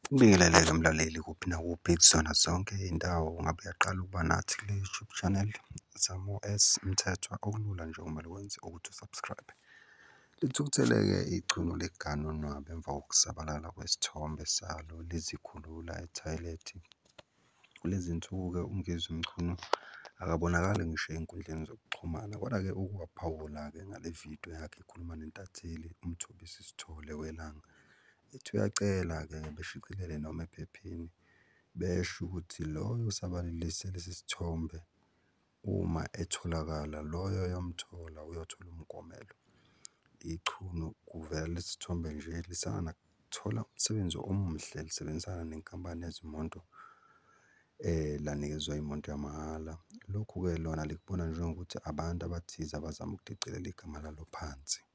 Ngibingelele-ke mlaleli kuphi nakuphi kuzona zonke iy'ndawo ungabe uyaqala ukuba nathi kule YouTube channel Zamo S Mthethwa okulula nje kumele wenze ukuthi usubscribe. Lithukuthele-ke ichunu ligana unwabu emva kokusabalala kwesithombe salo lizikhulula ethoyilethi. Kulezi nsuku-ke uMngizwe Mchunu akabonakali ngisho ey'nkundleni zokuxhumana, kodwa-ke ukuwaphawula-ke ngale vidiyo yakhe ekhuluma nentatheli umthobisi Sithole welanga. Ethi uyacela-ke beshicilele noma ephepheni besho ukuthi loyo osabalalise lesi sithombe uma etholakala loyo oyomthola uyothola umkomelo. Ichunu kuvela lesi sithombe nje lisana kuthola umsebenzi omuhle lisebenzisana nenkampani yezimoto lanikezwa imoto yamahhala. Lokhu-ke lona likubona njengokuthi abantu abathize abazama ukudicelela igama lalo phansi.